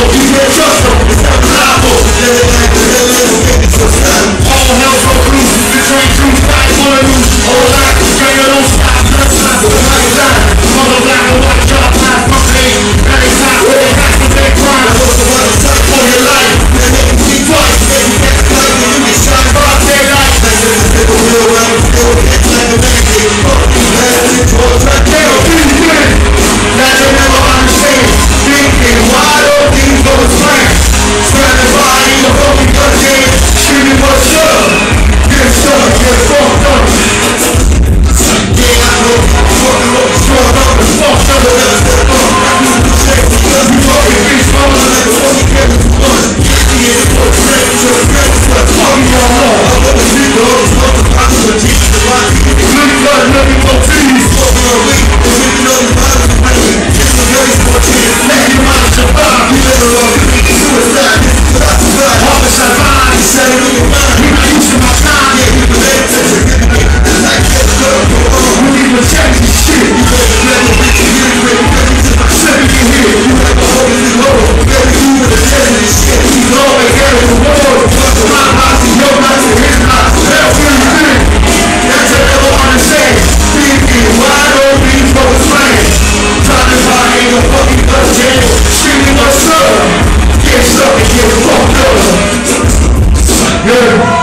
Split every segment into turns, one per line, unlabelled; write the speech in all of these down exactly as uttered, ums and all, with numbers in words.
you can't trust them, it's unreliable. Living like the real little baby to sun. All hell so loose, the train crews, I wanna lose. All life, stranger don't stop, let's not do it like that. Mother black and white, job, life, fucking, that ain't time, where they have to make crime. I was the one to touch for your life, they're making me twice, baby, get the light, when you get shot, broad daylight. Like this is the real world, still it's like a magazine. Fuck you, man, it's all right there, that you'll never understand. Thinking, why don't these go to plan? Standing by in the broken gun game, screaming what's up? Get stuck, get fucked up. Yeah, I know, I'm fucking up, strong up, and fucked up, and never step up. You fucking be smaller than the fucking Kevin Blunt. Yeah, it's for the friend, it's for the friend, it's for the fucking y'all know. I'm gonna see the whole stuff, I'm gonna teach the body. It's really got nothing but teeth. Fucking on me, it's really on the bottom of the brain. It's the very fourteen, let your mind survive. You never love me, suicide, this is what I survive. Homicide, mind, you said it in your mind. You not using my time, yeah, you can pay attention, give me it's like that love, go on. We need to change this shit. You better never be here, you better never be my city in here. You have a hold in the low, baby, you with a test this shit. You know I get it, the world. Fuck with my house, and your house, and his house. Hell, what do you think? That you never understand. Thinking, why don't these folks plan? Talking about ain't no fucking bus jam. Screaming what's up? Get stuck and get fucked up. Yeah.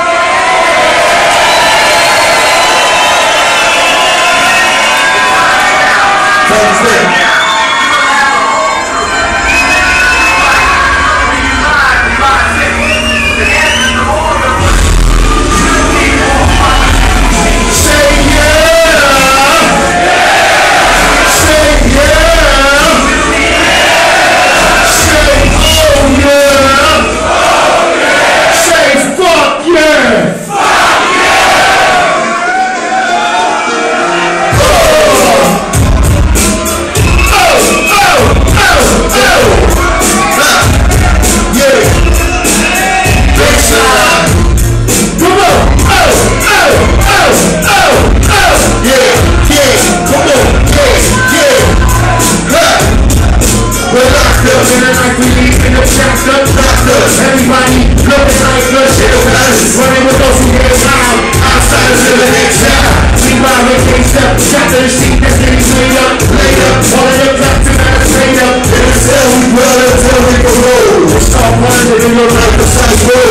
Everybody looking like good shit running with those who get around. Outsiders in the next town. Meanwhile, they can't step. Shot to the sheet, that's getting laid up. Laid up, all of them got to that straight up. In the cell, we dwell until we go roll. We start winding in your life, the side road.